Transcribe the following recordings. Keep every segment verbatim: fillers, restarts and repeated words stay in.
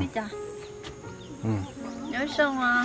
chả ừ. nhớ xong à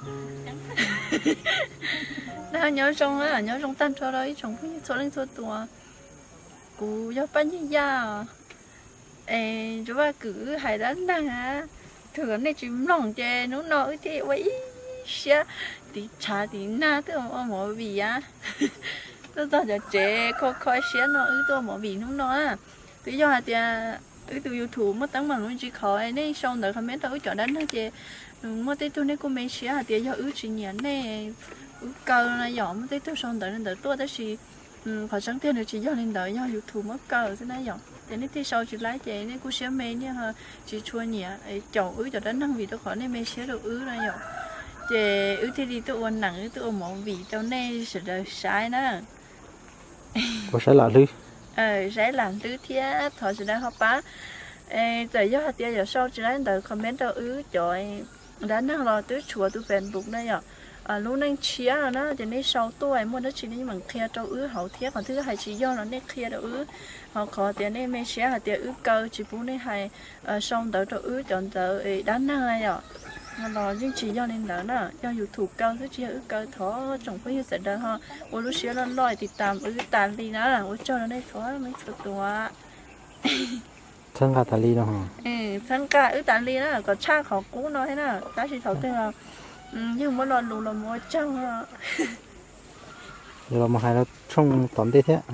đó nhớ xong á nhớ xong tan cho đấy chồng cũng số lên số tuổi cú cho bán như ya ê chú ba cứ hay đánh năng á thường này chìm lòng chè nó nọ thì vậy xia thì cha thì na tôi mà mỏ bì á tôi giờ giờ chè khó khó xia nó ứ tôi mỏ bì nó nó à tự do hạt tiền ứ từ YouTube mất tăng bằng luôn chỉ khó ấy nên xong rồi comment tôi chọn đánh nó chè mất tới tôi này cũng mấy xia hạt tiền do ứ chỉ nhẫn này ứ câu là giỏm mất tới tôi xong rồi nên đợi tôi tới xí khỏi sáng tiền được chỉ do lên đợi do YouTube mất câu thế này giỏm thế nên thì sau chỉ lái chạy nên cũng xia mê nha ha chỉ chua nhẹ chậu ứ cho đánh năng vì tôi khỏi nên mê xia được ứ này giỏm chè ứ thì đi tôi uốn nặng ứ tôi uốn mỏng vì tao này sẽ đời sai nữa có sai là đi ờ sai làm thứ thiết thôi sẽ đang học bá tại do hạt tiền giờ sau chỉ lấy đời comment đâu ứ trời đã năng lo tới chùa tôi bền bụng đây ạ à lúc này chia rồi đó thì nên sau tôi mua nó chỉ nên bằng kia cho ứ hậu thiết còn thứ hai chỉ do nó nên kia đâu ứ họ có tiền nên mấy xe hạt tiền ứ cơ chỉ bún nên hay xong tới cho ứ chọn tới đã năng này ạ nó nhưng chỉ do nên đó nè do YouTube cao thứ chỉ ứ cơ thó trồng có như sẽ đó ha ôi lúc xưa nó lòi thì tạm ứ tàn đi đó ôi cho nó đây thó mấy số tuổi thân cả tali đó hả ừ thân cả ứ tàn đi đó có cha họ cũ nói thế nào ta chỉ thấu tên là nhưng mà lo lù là mua trăng à giờ mà hai nó trong tóm thế thế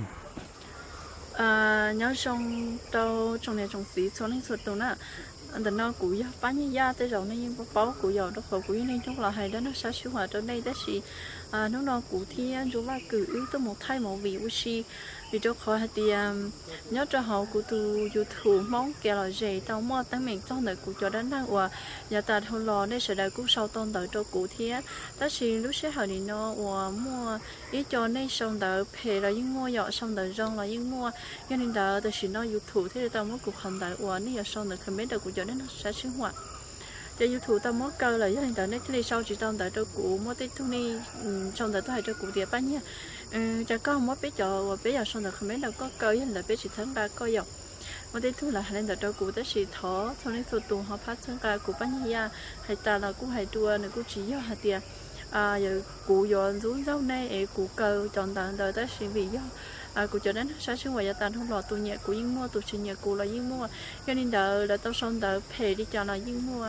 à nhớ trong đâu trong này trong xí số này số tuổi nè anh nó cũ ya bán như ya tới rồi nên bao cũ dầu đó khẩu cũ nên trong là hay đó nó sẽ sinh hoạt trong đây đó thì à nó nó cũ thì anh chúng ta cử ứ tới một thay một vị uchi vì cho khỏi thì nhớ cho họ của tu YouTube mong kêu là gì tao mua tăng mình trong đời của cho đến đang và nhà ta thôn lò đây sẽ đại cũng sau tôn đời cho cũ thì đó thì lúc sẽ hỏi thì nó và mua ý cho nên xong đời phê là những mua dọ xong đời rong là những mua cho nên đời từ khi nó YouTube thì tao muốn cuộc hành đời và nếu xong đời comment đời của cho đến nó sẽ sinh hoạt cho YouTube tao muốn câu là cho nên đời này thì sau chỉ tao đời cho cũ mua tết thu ni xong đời tôi hay cho cũ thì bao nhiêu cho con mất bé trò và bé giờ xong rồi không biết đâu có cơ với là bé chỉ tháng ba coi dọc mà đây thu là lên từ đâu cụ tới chỉ thó sau này số tù họ phát tháng ba cụ bán như ya hay ta là cụ hay đua này cụ chỉ do hạt tiền à giờ cụ dọn xuống dâu này ấy cụ cơ chọn tặng đời tới chỉ vì do à cụ cho đến sáng sinh hoạt gia tàn không lọt tù nhẹ cụ yên mua tù sinh nhẹ cụ là yên mua cho nên đợi là tao xong đợi phê đi cho là yên mua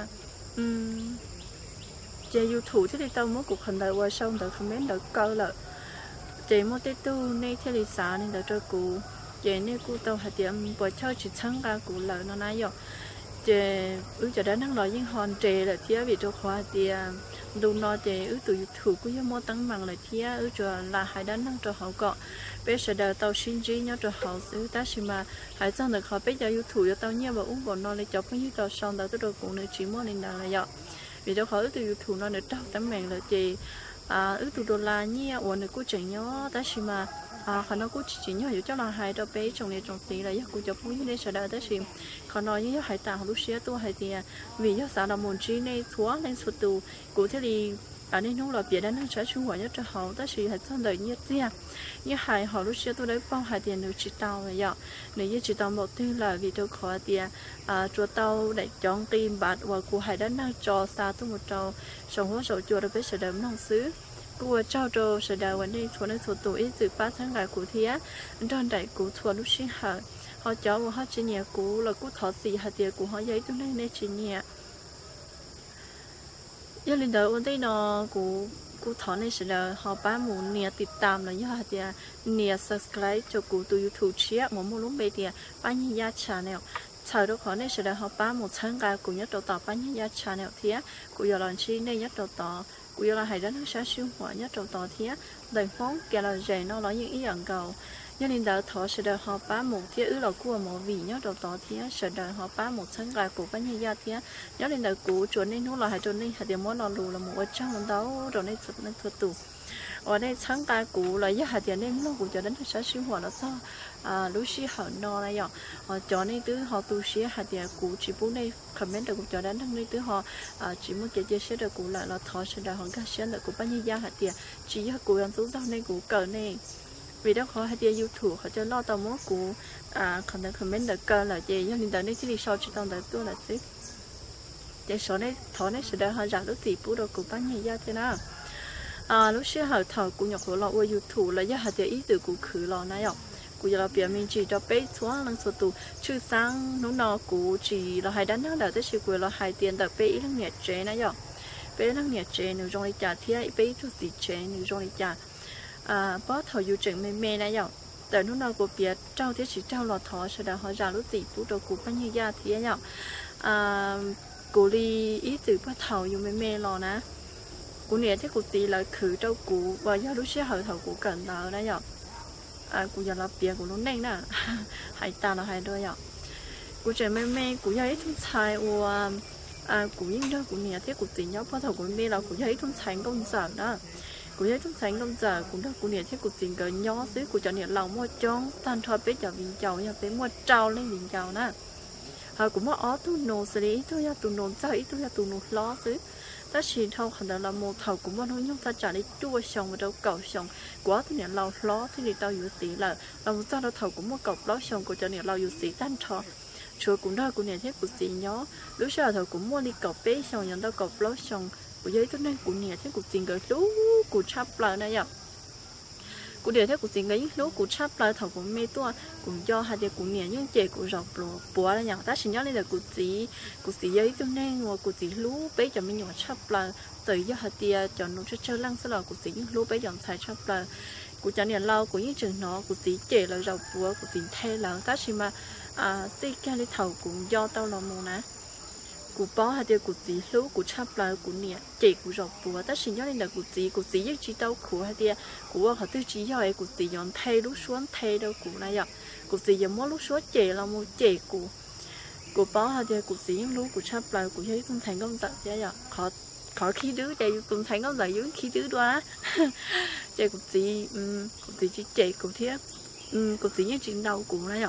um chơi YouTube thì tao muốn cuộc hành đời qua xong đợi không biết đợi cơ là chị mua tết tu này theo lịch sử nên đỡ cho cụ chị này cụ tàu hạt tiệm bỏ cho chị sáng ra cụ lợi nó nói rồi chị ước cho đến năng lợi những hòn trẻ là thía vì cho khoa thì đủ nó chị ước từ thủ của những mua tăng bằng là thía ước cho là hai đứa năng cho họ cọ bây giờ đợi tàu sinh trí nhớ cho họ ước ta chỉ mà hai trong được họ bây giờ ước thủ cho tàu nhiều và uống vào nó lấy cho cái như tàu xong đợi tôi đồ cụ này chỉ mua nên là là vậy vì cho họ ước từ thủ nó được trao tấm mèn là chị à ước từ đô la nhia ổn được cô chỉnh nhớ ta chỉ mà à khả năng cô chỉ nhớ hiểu cho là hai đứa bé trong này trong tí là do cô cho phụ như này sẽ đợi ta chỉ khả năng như hai tạ lúc xưa tôi hay thì vì do sao là một chi này thua lên số tù cụ thể thì à nên không là việc đó nó sẽ chung hoạt nhất cho họ ta chỉ hay trong đời như thế như hai họ lúc xưa tôi đấy bao hai tiền được chỉ tàu rồi vậy nếu như chỉ tàu một thứ là vì tôi khó tiền à chùa tàu để chọn tìm bạc và cụ hai đó đang cho xa tôi một trâu xong hóa sầu chùa được biết sẽ đấm nông xứ cụ trao trâu sẽ đào vấn đề thua nên số tuổi từ ba tháng ngày cụ thì á trong đại cụ thua lúc sinh hở họ cho và họ chỉ nhẹ cụ là cụ thọ gì hạt tiền cụ họ giấy tôi nên nên chỉ nhẹ giờ lên đầu vấn đề nó cụ cụ thọ này sẽ là họ bán một nèติดตามlà do hạt tiền nè subscribe cho cụ từ YouTube chia một một lúc bây giờ bán như giá channel sau đó họ này sẽ là họ bán một tháng ngày cụ nhất đầu tàu bán như giá channel thì á cụ giờ làm chi này nhất đầu tàu cụ giờ là hay đó nó sẽ sinh hoạt nhất đầu tàu thì á đời phóng kể là rẻ nó nói những ý ẩn cầu cho nên đỡ thọ sẽ đợi họ bán một thiết ứ là của một vị nhớ đầu tỏ thì sẽ đợi họ bán một tháng gà của bán như gia thì nhớ lên đợi cũ chuẩn nên nó là hai chuẩn nên hai điểm món là lù là một trăm một đấu rồi nên thật nên thật tủ ở đây tháng gà cũ là giá hai tiền nên nó cũng cho đến sẽ sinh hoạt nó sao à lúc xí hở no này ạ họ cho nên tứ họ tu xí hai tiền cũ chỉ bốn đây comment được cũng cho đến thằng này tứ họ chỉ muốn chia chia sẻ được cũ lại là thọ sẽ đợi họ các xí được của bán như gia hai tiền chỉ cũ làm tú rau này cũ cờ này vì đó họ hay đi YouTube họ cho lo tao muốn cụ à comment comment được cơ là gì cho nên đợi đến khi đi sau chỉ tao đợi tôi là tiếp để số này thọ này sẽ đỡ họ giả lúc tỷ bù đồ của bán nhà gia thế nào à lúc xưa họ thọ của nhọc của lọ qua YouTube là gia hạt để ý từ của khử lọ này ạ của giờ là biểu mình chỉ cho bé xuống lần số tụ chữ sáng nó nọ của chỉ là hai đứa nó đã tới chỉ của là hai tiền đặc bé lăng nhẹ chế này ạ bé lăng nhẹ chế nếu trong đi trả thì bé chút gì chế nếu trong đi trả à bó thọ yêu trường mê mê này ạ tại nó nọ của bé trao thì chỉ trao lọ thọ sẽ đã họ giả lúc tỷ bù đồ của bán nhà gia thì ạ à cô đi ý từ bắt thầu dùng mê mê lò nè cô nè thế cô tí là khử trâu cụ và do lúc xưa hậu thầu cụ cần tờ đấy nhở à cô giờ là bia của nó neng nè hai ta là hai đôi nhở cô trẻ mê mê cô giờ ít thông xài và à cô những đó cô nè thế cô tí nhớ bắt thầu cô mê là cô giờ ít thông xài công sở đó cô giờ ít thông xài công sở cô đó cô nè thế cô tí cái nhớ xứ cô cho nè lòng mua trống tan thoa bé chào viên chào nha bé mua trâu lên viên chào nè họ cũng có ó tu nô xử lý tu ya tu nô sao ít tu ya tu nô lo xứ ta chỉ thâu khẩn là một thầu cũng có nói nhung ta trả đi chua xong và đâu cầu xong quá thì nhà lao lo thì tao yếu xí là làm sao đâu thầu cũng có cầu lo xong của cho nhà lao yếu xí tan thọ chúa cũng đó của nhà thế của xí nhó lúc sau thầu cũng mua đi cầu bé xong nhận tao cầu lo xong của giấy tôi nên của nhà thế của xí cái lú của chắp lại này ạ cụ địa thế cụ tính cái lúc cụ chắp lại thầu của mê tua cũng do hai đứa cụ nhẹ nhưng trẻ cụ rọc bùa bùa là nhàng ta chỉ nhớ đây là cụ tí cụ tí giấy cho nên mà cụ tí lú bé cho mình nhỏ chắp lại tới do hai đứa cho nó chơi chơi lăng sau đó cụ tí những lú bé chọn xài chắp lại cụ cho nên lâu cụ những trường nó cụ tí trẻ là rọc bùa cụ tí thay là ta chỉ mà à xí cái lấy thầu cũng do tao làm mù nè cụ bó hai đứa cụ tí lú cụ chắp lại cụ nhẹ trẻ cụ rọc bùa ta chỉ nhớ đây là cụ tí cụ tí những chỉ tao khổ hai đứa cụ họ tư chỉ do ấy cụ tí dọn thay lúc xuống thay đâu cụ này ạ cụ tí dọn mỗi lúc xuống trẻ là một trẻ cụ cụ bó hai đứa cụ tí những lúc cụ chắp lại cụ thấy không thành công giật vậy ạ khó khó khi đứa trẻ cũng thành công giật dưới khi đứa đó trẻ cụ tí cụ tí chỉ trẻ cụ thiết cụ tí những chuyện đầu cụ này ạ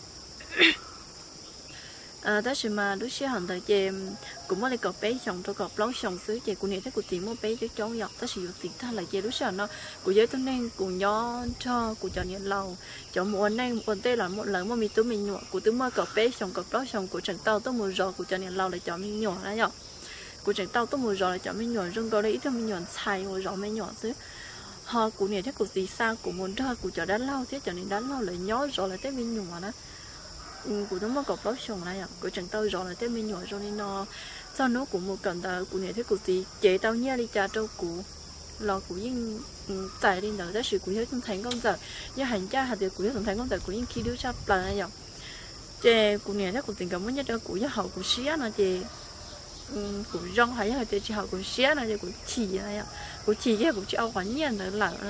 à đó là mà lúc xưa hẳn thời chị cũng mới cọp bé xong tôi cọp lóng xong xứ chị cũng nghĩ thấy của tiền mua bé cho cháu dọc đó sử dụng tiền thay là chị lúc xưa nó của giới tôi nên cùng nhó cho của cho nhiều lâu cho một nay một tê là một lần mà mình tôi mình nhọ của tôi mới cọp bé xong cọp lóng xong của trận tàu tôi mua rồi của cho nhiều lâu là cho mình nhọ đó nhọ của trận tàu tôi mua rồi là cho mình nhọ rong có đấy tôi mình nhọ xài rồi rồi mình nhọ xứ họ của này thấy của gì sao của muốn ra của cho đã lâu thế cho nên đã lâu lại nhó rồi là tới mình nhọ đó của nó mà cọp lót xong này à của chẳng tao rồi là tới mình nhỏ rồi nên nó sau nó cũng một cần tao của này thế của gì chế tao nhia đi cha trâu của lò của những tài đi nữa đó sự của những thành công giờ như hành cha hạt được của những thành công giờ của những khi đứa cha là này à chế của này thế của tình cảm muốn nhất cho của những hậu của xía là chế của rong hay là chế chỉ hậu của xía là chế của chỉ này à của chỉ cái của chị ao khoản nhiên nữa là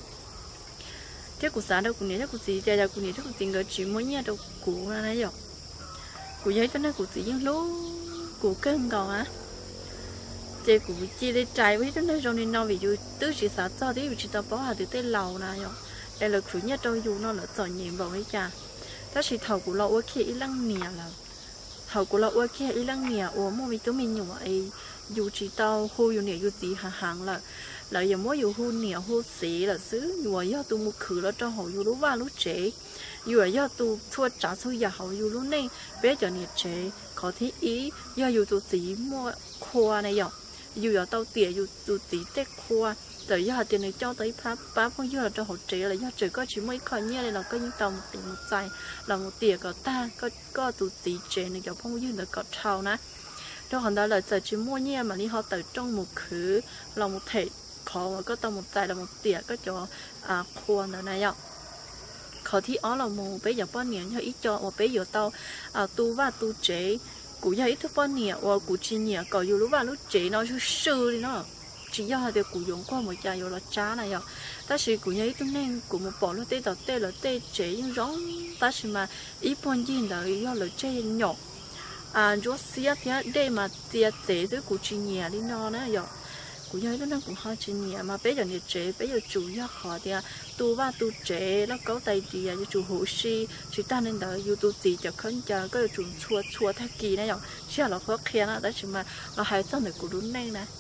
thế của xã đâu của này thế của gì đây là của này thế của tình người chỉ muốn nhà đâu của này rồi của giấy cho nên của gì những lú của cơn gò á thế của chi để trái với cho nên rồi nên nó ví dụ tứ chỉ xã cho thế vì chỉ tao bỏ hạt từ tới lầu này rồi đây là khử nhất đâu dù nó là giỏi nhện vào ấy cha ta chỉ thầu củaเราok ít lăng nè là thầu củaเราok ít lăng nè ủa mua vì tụi mình nhiều ấy dù chỉ tao hô dù nè dù gì hàng hàng là là giờ mỗi dù hôn nè hôn xí là xứ dù giờ tu một khử là cho họ dù lúc ba lúc trẻ dù giờ tu thua trả số giờ họ dù lúc này bé cho nè trẻ có thể ý giờ dù tu xí mua khoa này giờ dù giờ tao tiền dù tu xí tết khoa rồi giờ tiền này cho tới pháp pháp không giờ cho họ trẻ là giờ trẻ có chỉ mấy khỏi nhia này là có những tàu một tiền một dài là một tiền có ta có có tu xí trẻ này giờ không giờ là có trâu nè đó họ đã là giờ chỉ mua nhia mà đi họ từ trong một khử là một thể khó mà có tao một tài là một tiệt có cho à khoa nữa này ạ khó thì ó là một bé giờ bao nhiêu cho ít cho một bé giờ tao à tu và tu chế cụ giờ ít thứ bao nhiêu và cụ chi nhiều có dù lúc và lúc chế nó chú sư đi nó chỉ do là cụ dùng qua một chai dù là trá này ạ ta chỉ cụ nhớ tôi nên cụ một bỏ lúc tê tao tê là tê chế nhưng giống ta chỉ mà ít bao nhiêu là do là chế nhỏ à chú xía thế đây mà tiệt chế với cụ chi nhiều đi nó nữa ạ cụ nhớ nó cũng hơi chuyện nhẹ mà bây giờ nhiệt chế bây giờ chủ yếu họ thì tu ba tu chế nó có tay gì à chủ hộ sĩ chỉ ta nên đợi yêu tu gì cho khấn cho có chủ chua chua thay kỳ này rồi chỉ là khó khăn đó chỉ mà nó hay trong này của đúng này nè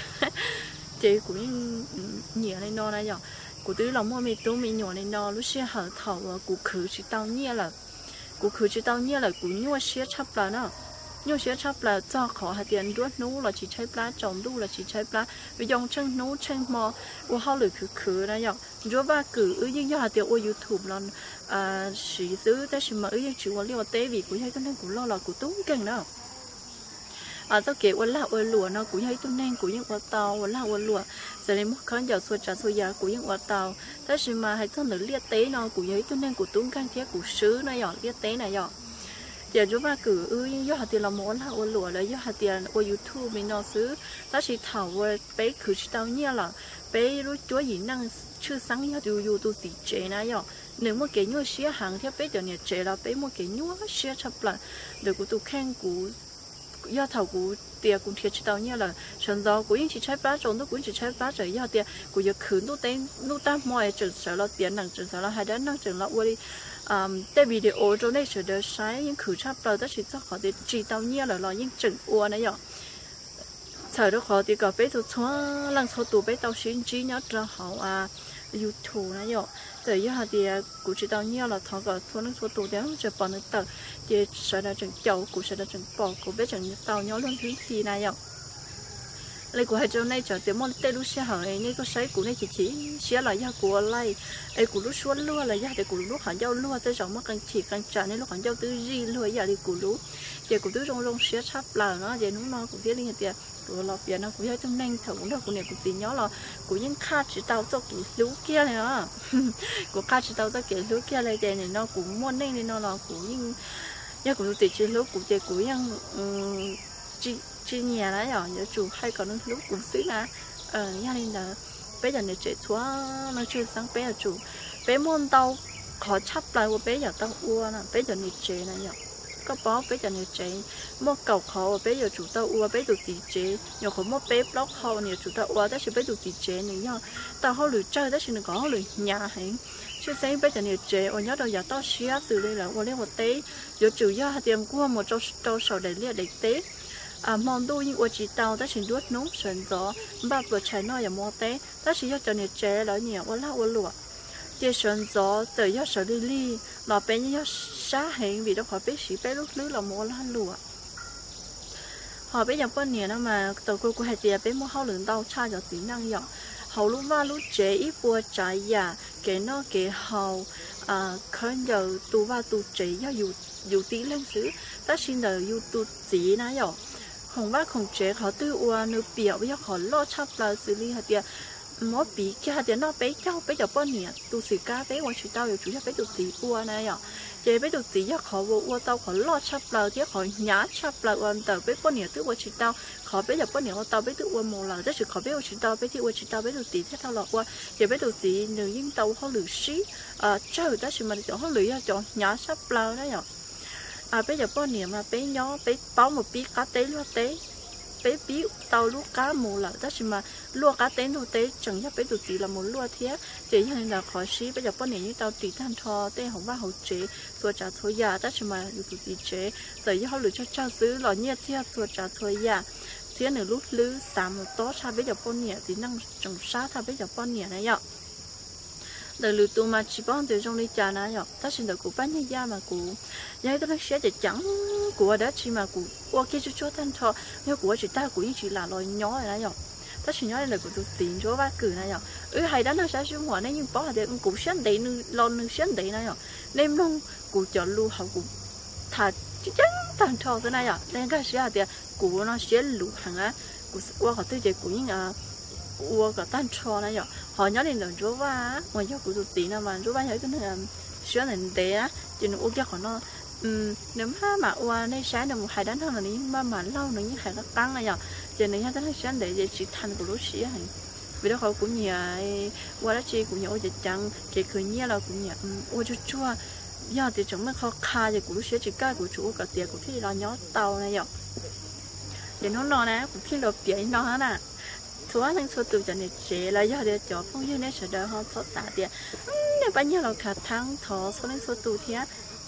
chế cũng nhẹ này nó này rồi cụ tứ lòng mua mì tú mì nhỏ này nó lúc xưa hở thầu cụ khử chỉ tao nhẹ là cụ khử chỉ tao nhẹ là cụ nhua xía chắp là nó nhiều sẽ chấp là cho khó hạt tiền đuốt nú là chỉ chơi plá trồng đu là chỉ chơi plá vì dòng chân nú chân mò của họ lười khử khử này nhở rồi ba cử ư nhưng do hạt tiền qua YouTube là à sử dụng ta sử mà ư nhưng chịu qua liều tế vì của hay tôi nên của lo là của tốn keng đó à tao kể qua là qua lụa nó của hay tôi nên của những qua tàu qua là qua lụa giờ này mất khán giả xua trả xua giá của những qua tàu ta sử mà hay tôi nữa liệt tế nó của hay tôi nên của tốn keng thiết của sứ này nhở liệt tế này nhở giờ chúng ta cử ư do hạt tiền là món là ô lụa là do hạt tiền qua YouTube mình nó xứ ta chỉ thảo về bé khử chỉ tao nhia là bé lúc chúa gì năng chưa sáng nhia dù dù tôi chỉ chế này nhở nếu mà cái nhua xía hàng theo bé giờ này chế là bé một cái nhua xía chập là được của tôi khen của do thảo của tiền cũng thiệt chỉ tao nhia là sân gió của những chỉ trái bát trồng tôi cũng chỉ trái bát rồi do tiền của giờ khử tôi tên tôi ta mọi chừng sợ là tiền năng chừng sợ là hai đứa năng chừng là qua đi tại vì để ô tô này sẽ được sai những khử chấp là tất chỉ cho họ để chỉ tao nhia là lo những chừng uo này nhở sợ đó họ thì có bé tụi xóa lần sau tụi bé tao xin chỉ nhớ cho họ à YouTube này nhở tại vì họ thì cũng chỉ tao nhia là thằng có số lần số tụi đấy sẽ bỏ nước tờ thì sẽ là chừng chậu cũng sẽ là chừng bỏ cũng bé chừng tao nhớ luôn thứ gì này nhở lấy của hai chỗ này cho tiền món tê lúc xe hỏi này có sấy của này chỉ chỉ xe là do của lấy ấy của lúc xuống lúa là do để của lúc họ giao lúa tới giống mà càng chỉ càng trả nên lúc họ giao tư gì lúa giờ thì của lúc giờ của tư trong trong xe sắp là nó giờ nó nó của phía liên tiền của lọp giờ nó của hai trong nhanh thầu cũng được của này của tiền nhớ là của những khát chỉ tàu cho cái lúa kia này đó của khát chỉ tàu cho cái lúa kia này tiền này nó cũng muốn nên nên nó là của những giờ của tiền chỉ lúa của tiền của những chỉ chỉ nhà đấy rồi nhớ chủ hay còn nó lúc cũng xí là ờ nhà nên là bây giờ này trẻ xóa nó chưa sáng bé là chủ bé môn tàu khó chấp lại của bé giờ tao ua nè bé giờ này trẻ này nhở có bó bé giờ này trẻ mua cầu khó bé giờ chủ tao ua bé tụi tỷ trẻ nhờ có mua bé block hậu này chủ tao ua đó chỉ bé tụi tỷ trẻ này nhở tao họ lười chơi đó chỉ được có họ lười nhà hay chứ sáng bé giờ này trẻ ở nhớ đâu giờ tao xía từ đây là qua lên một té giờ chủ do hạt tiền của một trâu trâu sầu để liệt để té à mong đôi những chỉ tàu ta chỉ đuốt nóng sườn gió ba bữa trái nói là mò té ta chỉ cho cho nhiệt chế đó nhiều quá lâu quá lụa chia sườn gió từ do sợ đi li là bé như xá hiện vì đó khỏi bé sĩ bé lúc lứa là mò lá lụa họ bé dòng con nhiều đó mà tàu cô của hai tia bé mua hao lượng đau cha cho tí năng dọn hầu lúc ba lúc chế ít bùa trái già cái nó cái hầu à khơi giờ tu ba tu chế do dù dù tí lên xứ ta xin là dù tu chỉ ná dọn không bác không chế họ tư ua nửa biểu bây giờ họ lo chấp là xử lý hạt tiền mót bị cái hạt tiền nó bé cháu bé giờ bao nhiêu tu xử cá bé quan chỉ tao giờ chủ yếu bé tu sĩ ua này nhở chế bé tu sĩ giờ họ vô ua tao họ lo chấp là chứ họ nhá chấp là quan tờ bé bao nhiêu tư quan chỉ tao họ bé giờ bao nhiêu tao bé tu ua một là rất sự họ bé quan chỉ tao bé thì quan chỉ tao bé tu sĩ thế tao lọt qua chế bé tu sĩ nếu những tao họ lười xí à chơi đó chỉ mà cho họ lười cho nhá chấp là đấy nhở à bây giờ bao nhiêu mà bé nhỏ bé bao một bí cá tế luôn tế bé bí tàu lúa cá mù là đó chỉ mà lúa cá tế thôi tế chẳng nhất bé tụt chỉ là một lúa thế chỉ như là khỏi xí bây giờ bao nhiêu như tàu chỉ than thò tế không bao hậu chế tua trả thôi già đó chỉ mà tụt chỉ chế giờ như họ lựa cho trao xứ lò nhiệt thế tua trả thôi già thế nữa lúc lứ sắm một tó cha bây giờ bao nhiêu thì năng trồng sát tha bây giờ bao nhiêu này nhở đời lừa tụi mà chỉ bao từ trong đi trà này nhở ta xin được của bán nhân gia mà của nhà tôi nói sẽ để trắng của đó chỉ mà của qua kia cho cho thanh thọ nhưng của chỉ ta của những chỉ là loài nhỏ này nhở ta chỉ nói là của tôi tiền cho ba cử này nhở ừ hay đó nó sẽ xuống ngoài này nhưng bỏ thì cũng sáng đấy nữa lo nữa sáng đấy này nhở nên luôn của chọn lưu học của thà chắc thanh thọ thế này nhở nên cái sẽ thì của nó sẽ lụ hàng á của qua họ tư chế của những à ua cả tan trò này nhở họ nhớ đến lần chúa va ngoài cho của tụi tí nào mà chúa va nhớ cái này sữa này té á chỉ nó ua kia của nó nếu mà ua này sáng được một hai đám hơn là ní mà mà lâu nữa như hai cái căng này nhở chỉ này hai đám sáng để chỉ thành của lúa xía này vì đó họ cũng nhà qua đó chi cũng nhà ua trắng chỉ khởi nhia là cũng nhà ua chua chua giờ thì chúng nó khó khai thì của lúa xía chỉ cái của chủ cả tiền của cái là nhớ tàu này nhở để nó no nè cũng khi lột biển nó hả nè số anh số tụi cho nên chế là do để cho phong như này sẽ đỡ hơn số tạ tiền nếu bao nhiêu là cả tháng thọ số anh số tụi thế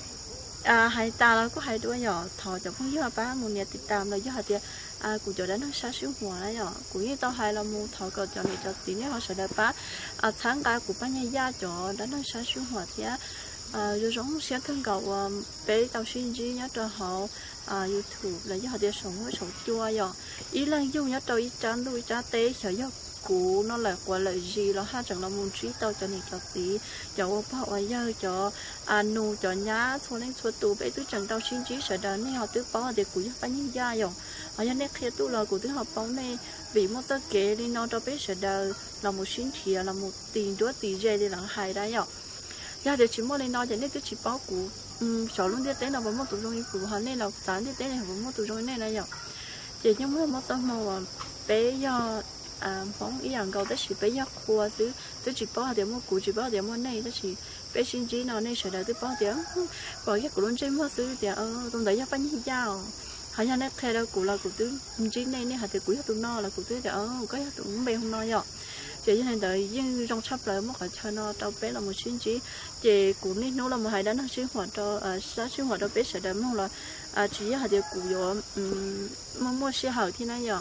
à hai ta là có hai đứa nhỏ thọ cho phong như là ba một ngày tiết tam là do tiền à cụ cho đến nó sát xuống hòa đấy nhỏ cụ như tao hai là một thọ cờ cho này cho tí nữa họ sẽ đỡ ba à tháng cả của ba nhà gia cho đến nó sát xuống hòa thế rồi giống sẽ thân cầu bé tàu sinh gì nhớ cho họ YouTube là do họ để sống với sống chua rồi ý là dùng nhớ tàu ý chán đuôi chán té sợ do cũ nó là quả lợi gì là hai chẳng là muốn trí tàu cho này cho tí cho bảo ở giờ cho anu cho nhá thôi lên số tù bé tứ chẳng tàu sinh trí sợ đó nên họ tứ bảo để cũ giúp bánh da rồi ở nhà này khi tu là của tứ họ bảo này vì một tờ kế đi nó cho bé sợ đó là một sinh trí là một tiền đứa tiền dây đi là hai đấy rồi giờ để chỉ mua lên nó cho nên tứ chỉ bảo cũ sợ luôn đi tới là vẫn một tụ trong cũ họ nên là sáng đi tới này vẫn một tụ trong này này rồi chỉ nhưng mà một tờ màu bé do à phóng ý rằng câu đó chỉ bé giác khoa chứ tôi chỉ bảo điểm một cụ chỉ bảo điểm một này đó chỉ bé sinh trí nào này sẽ đợi tôi bảo điểm bảo giác của luôn trên một thứ thì ờ tôi thấy giác bao nhiêu giàu họ nhà này theo đó cụ là cụ tứ trí này này hạt thì cụ giác tụi nó là cụ tứ thì ờ có giác tụi bé không nói rồi chỉ như này đợi nhưng trong sắp lại mất phải cho nó tao bé là một sinh trí chỉ cụ này nó là một hai đứa nó sinh hoạt cho à sáng sinh hoạt cho bé sẽ đợi mong là à chỉ hạt thì cụ rồi mong mua xe hở thì này rồi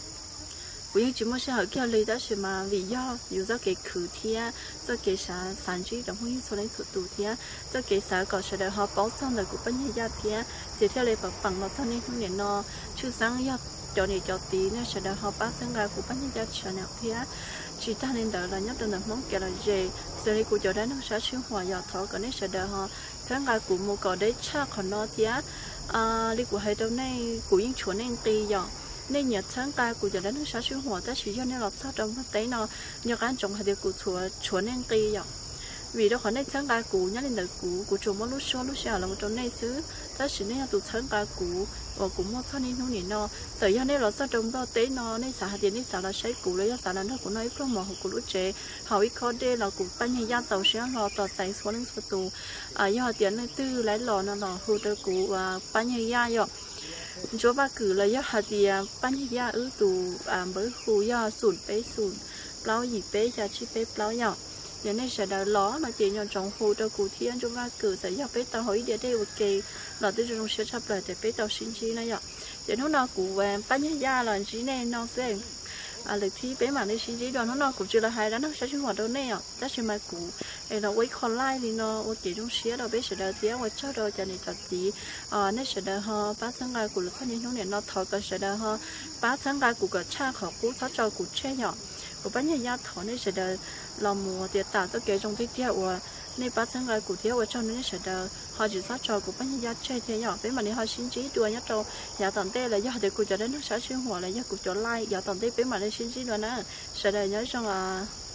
vì chỉ muốn sẽ hỏi kia lấy đó là mà vì do dù do cái khử thia do cái sản sản xuất trong những số lượng tụ thia do cái sản có sẽ được họ bảo xong rồi cũng bao nhiêu gia thia thì theo lấy bằng bằng nó sau này không nhận nó chứ sáng do cho này cho tí nó sẽ được họ bắt sang ra cũng bao nhiêu gia sản nào thia chỉ ta nên đợi là nhất là món kia là gì sau này cũng cho đến nó sẽ sinh hoạt giờ thọ cái này sẽ được họ sáng ra cũng một cái đấy chắc còn nó thia à đi của hai đâu này cũng những chỗ nên tì giờ nên nhật sáng ca của giờ đến nó sẽ sinh hoạt ta chỉ cho nên là sao trong cái tế nó nhờ cái trồng hạt điều của chùa chùa nên tì vậy vì đó khỏi nên sáng ca của nhớ lên đời của của chùa mất lúc sau lúc sau là một trong này xứ ta chỉ nên là tụ sáng ca của và cũng một thằng nên nó nhìn nó tại do nên là sao trong đó tế nó nên xả hạt tiền nên xả là sấy của lấy xả là nó của nó ít có mỏ của lũ trẻ họ ít có đây là của ban nhà gia tàu sẽ lo tàu sấy xuống lên số tù à do tiền nên tư lấy lò nó lò hỗ trợ của ban nhà gia vậy chỗ ba cử là do hạt tiền ban nhà ư tù à mới khu do sụn bé sụn bao gì bé cha chi bé bao nhau giờ này sẽ đào ló là chỉ nhon trong khu cho cụ thiên chỗ ba cử sẽ do bé tàu hỏi để đây ok là tôi trong sẽ sắp lại để bé tàu sinh chi này vậy giờ nó nó cụ ban nhà là chỉ nên nó sẽ à lực thi bé mà đây sinh chi đó nó nó cũng chưa là hay đó nó sẽ sinh hoạt đâu nè đó sẽ mà cụ để nó quay còn lại thì nó ok trong xe đó bé sẽ đào tiếng và cho rồi cho nên cho tí à nó sẽ đào ho ba tháng ngày cụ lực thanh niên trong này nó thọ cái sẽ đào ho ba tháng ngày cụ cái cha họ cụ thọ cho cụ che nhỏ của ban nhà thọ nó sẽ đào làm mùa thì tạo cho cái trong tiếp theo và nên ba tháng ngày cụ theo và cho nên sẽ đào họ chỉ thọ cho của ban nhà che thế nhỏ bé mà nếu họ sinh chi đua nhất đâu nhà tận tê là do để cụ cho đến nó sẽ sinh hoạt là do cụ cho lại nhà tận tê bé mà đây sinh chi đua nữa sẽ đào nhớ rằng là